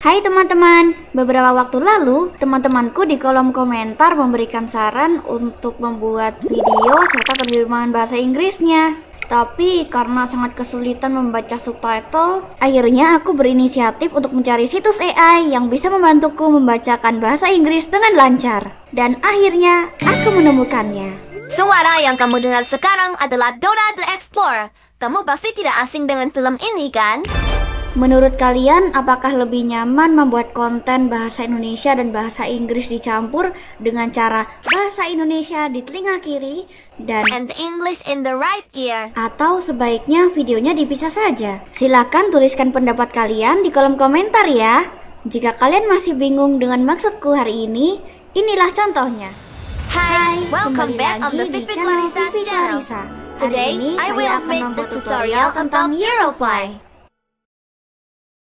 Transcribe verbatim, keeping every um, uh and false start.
Hai teman-teman, beberapa waktu lalu teman-temanku di kolom komentar memberikan saran untuk membuat video serta terjemahan bahasa Inggrisnya. Tapi karena sangat kesulitan membaca subtitle, akhirnya aku berinisiatif untuk mencari situs A I yang bisa membantuku membacakan bahasa Inggris dengan lancar. Dan akhirnya aku menemukannya. Suara yang kamu dengar sekarang adalah Dora the Explorer. Kamu pasti tidak asing dengan film ini, kan? Menurut kalian, apakah lebih nyaman membuat konten bahasa Indonesia dan bahasa Inggris dicampur dengan cara bahasa Indonesia di telinga kiri dan And the English in the right ear? Atau sebaiknya videonya dipisah saja? Silakan tuliskan pendapat kalian di kolom komentar ya. Jika kalian masih bingung dengan maksudku hari ini, inilah contohnya. Hai, welcome kembali back on lagi the di Vivid channel Clarisa's Vivi channel. Clarisa. Today, Hari ini I saya will akan make membuat the tutorial tentang Eurofly.